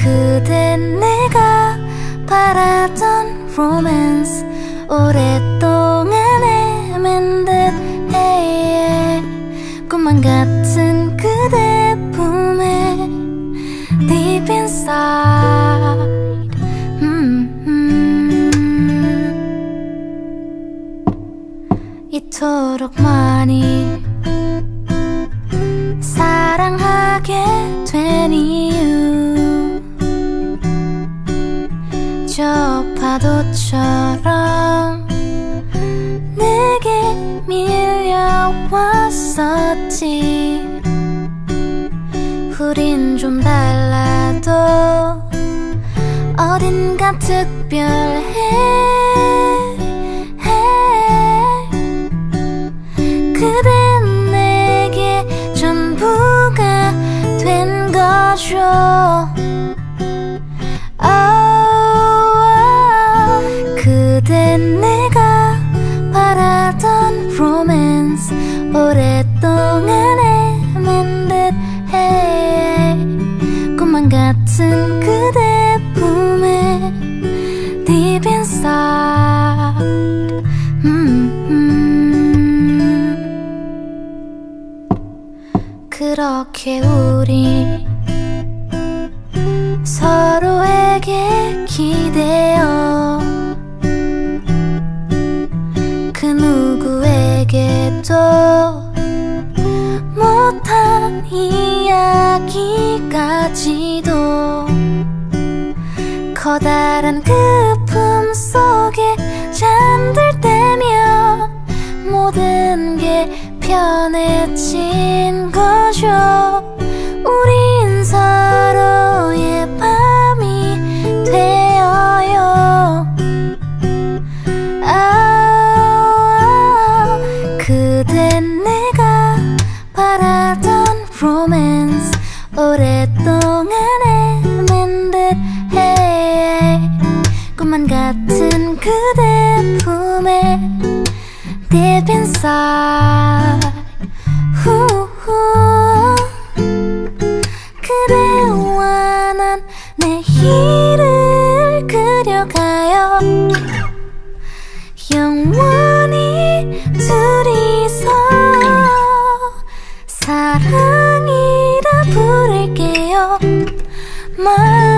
그대 내가 바라던 로맨스 오랫동안 헤맨 듯해 꿈만 같은 그대 품에 Deep inside 이토록 많이 사랑하게 된 이유 저 파도처럼 내게 밀려왔었지 우린 좀 달라도 어딘가 특별해 그댄 내게 전부가 된 거죠 그댄 내가 바라던 로맨스 오랫동안 헤맨 듯해 꿈만 같은 그대 품에 Deep inside 그렇게 우리 서로에게 기대어 그 누구에게도 못한 이야기까지도 커다란 그 품 속에 잠들 때면 모든 게 편해진 거죠 우린 서로의 밤이 되어요 그댄 내가 바라던 로맨스 오랫동안 헤맨 듯해 꿈만 같은 그대 품에 Deep inside 그대와 난 내일을 그려가요 영원히 둘이서 사랑이라 부를게요